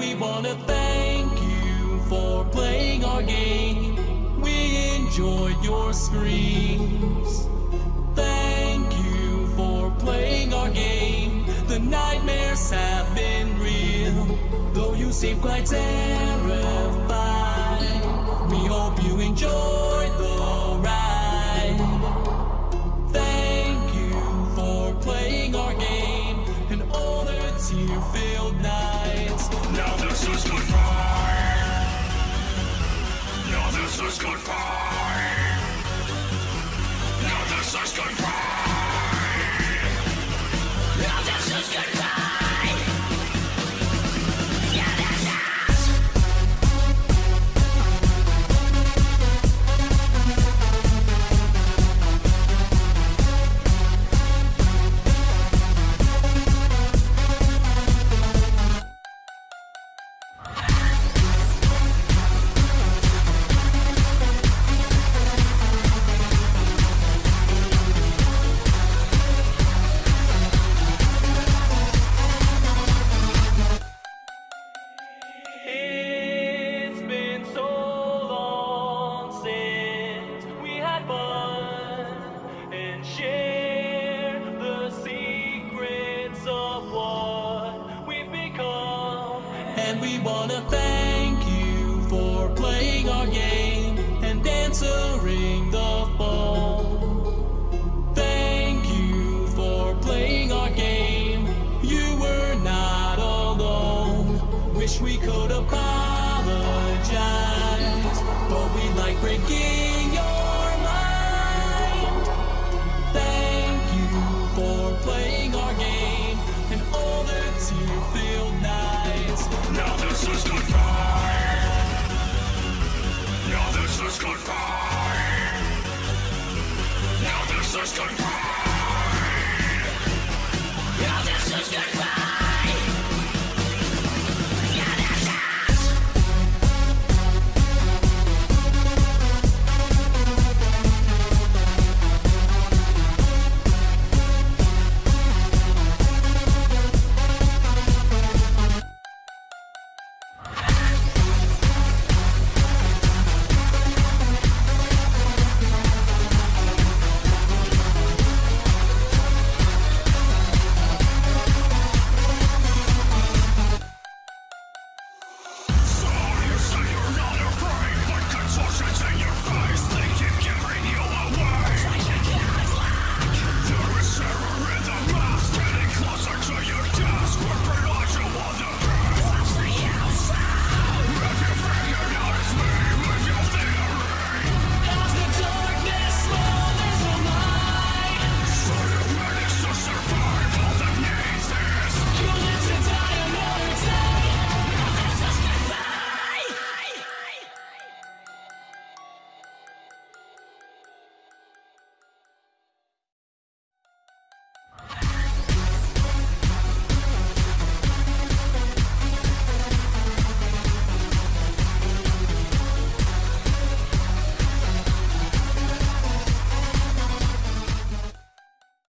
we wanna thank you for playing our game. We enjoyed your screams. Thank you for playing our game. The nightmares have been real, though you seem quite terrified. We hope you enjoyed the ride. Thank you for playing our game and all the tear-filled nights. Now this is goodbye. Now this is goodbye. Now this is goodbye. Now this is goodbye. Yeah, that's us. It's been so long since we had fun and shared the secrets of what we've become. And we wanna thank you for playing our game and answering the phone. Thank you for playing our game. You were not alone. Wish we could apologize, but we like breaking your mind. Thank you for playing our game and all the tear-filled nights. Now this is goodbye. Now this is goodbye. Now this is goodbye.